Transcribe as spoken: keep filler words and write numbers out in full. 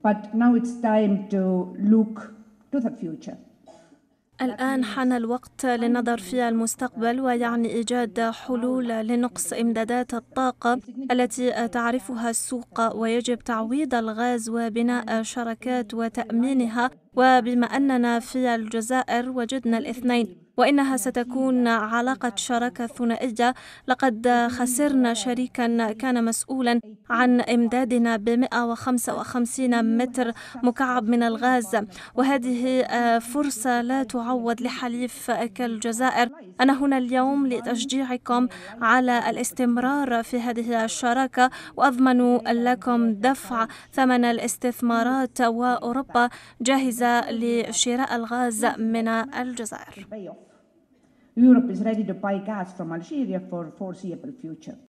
but now it's time to look to the future. الآن حان الوقت للنظر في المستقبل، ويعني إيجاد حلول لنقص إمدادات الطاقة التي تعرفها السوق، ويجب تعويض الغاز وبناء شركات وتأمينها. وبما أننا في الجزائر وجدنا الاثنين، وإنها ستكون علاقة شراكة ثنائية. لقد خسرنا شريكا كان مسؤولا عن إمدادنا ب مئة وخمسة وخمسين متر مكعب من الغاز، وهذه فرصة لا تعوض لحليف كالجزائر. أنا هنا اليوم لتشجيعكم على الاستمرار في هذه الشراكة، وأضمن لكم دفع ثمن الاستثمارات، وأوروبا جاهزة لشراء الغاز من الجزائر. Europe is ready to buy gas from Algeria for foreseeable future.